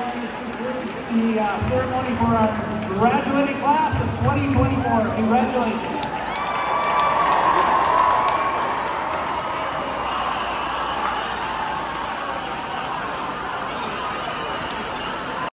this concludes the ceremony for our graduating class of 2024. Congratulations.